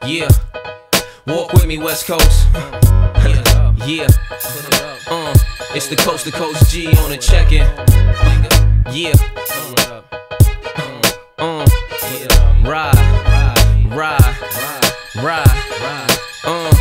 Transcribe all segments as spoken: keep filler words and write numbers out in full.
Yeah, walk with me, West Coast. Uh, yeah, uh, it's the coast to coast G on the check-in. Yeah, uh, ride, ride, ride, uh.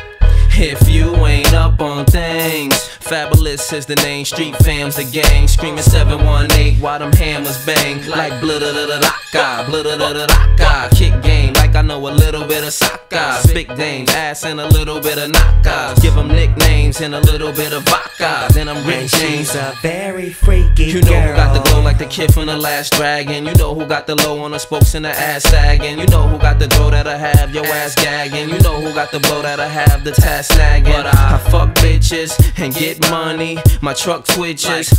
If you ain't up on things, Fabolous is the name, street fam's the gang. Screaming seven one eight while them hammers bang. Like blah-da-da-da-da-ka, blah-da-da-da-da-ka. Kick game like I know a little bit of soccer. Big dames, ass and a little bit of knockouts. Give them nicknames and a little bit of vodka. Then I'm Rick James. She's a very freaky You know girl. who got the glow like the kid from the Last Dragon. You know who got the low on the spokes and the ass sagging. You know who got the dough that'll have your ass gagging. You know who got the blow that'll have the task snagging. But I, I fuck bitches and get money. My truck twitches.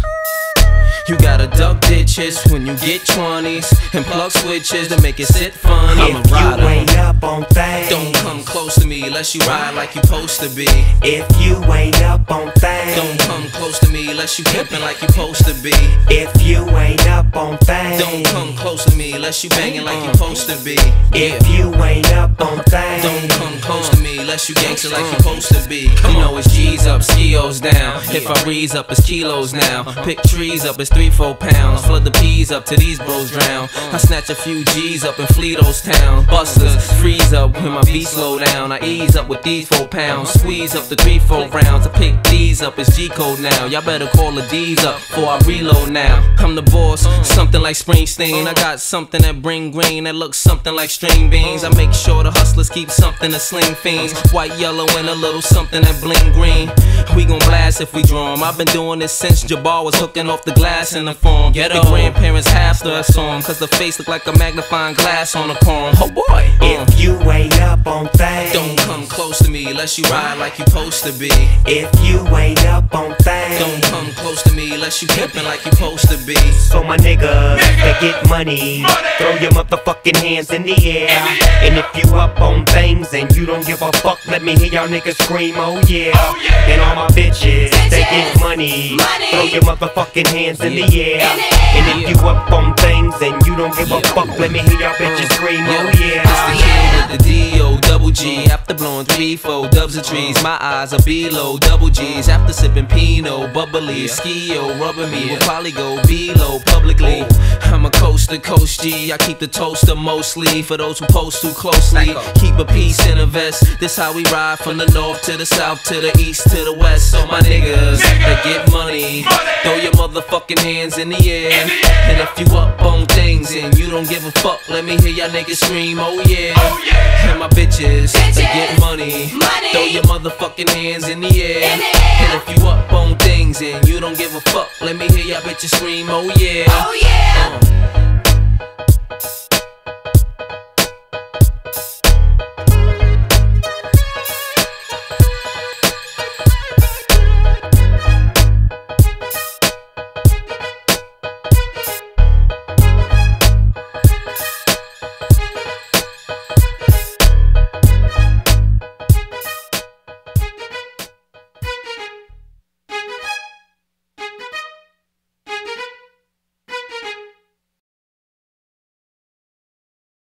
You gotta duck ditches when you get twenties and plug switches to make it sit funny. I'm a If rider. you ain't up on things, Don't come close to me unless you ride like you supposed to be. If you ain't up on things, Don't come close to me unless you pimpin' like you supposed to be. If you ain't up on things, Don't come close to me unless you bangin' like you supposed to be. If you ain't up on things, Don't come close to me unless you gangster like you supposed to be. You know it's G's up, skios down. If I rees up, it's kilos now. Pick trees up, it's three, four pounds. Flood the peas up till these bros drown. I snatch a few G's up and flee those towns. Busters freeze up when my beat slow down. I ease up with these four pounds. Squeeze up the three, four rounds. I pick these up, it's G code now. Y'all better call the D's up before I reload now. I'm the boss, something like Springsteen. I got something that bring green that looks something like string beans. I make sure the hustlers keep something to sling fiends. White, yellow, and a little something that bling green. We gon' blast if we draw 'em. I've been doing this since Jabbar was hooking off the glass in the form. Get the grandparents half the song, cause the face look like a magnifying glass on a palm. Oh boy, uh. if you ain't up on things, Don't come close to me unless you ride like you supposed to be. If you ain't up on things, Don't come close to me unless you pimpin' like you supposed to be. So my niggas that get money, throw your motherfucking hands in the air. And if you up on things and you don't give a fuck, let me hear y'all niggas scream, oh yeah. And all my bitches that get money, throw your motherfucking hands in the air. And if you up on things and you don't give a fuck, let me hear y'all bitches scream, oh yeah. It's the kid with the D O double G. After blowing three, four dubs of trees, my eyes are below double G's. After sipping Pinot, bubbly, ski-o, rubber me, will probably go below publicly. I'm a coast to coast G. I keep the toaster mostly for those who post too closely. Keep a piece in a vest. This how we ride from the north to the south to the east to the west. So my niggas that get money, throw your motherfucking hands in the air. And if you up on things and you don't give a fuck, let me hear y'all niggas scream, oh yeah. And my bitches that get money, throw your motherfucking hands in the air. And if you up on things and you don't give a fuck, let me hear y'all bitches scream, oh yeah. Oh yeah. Uh.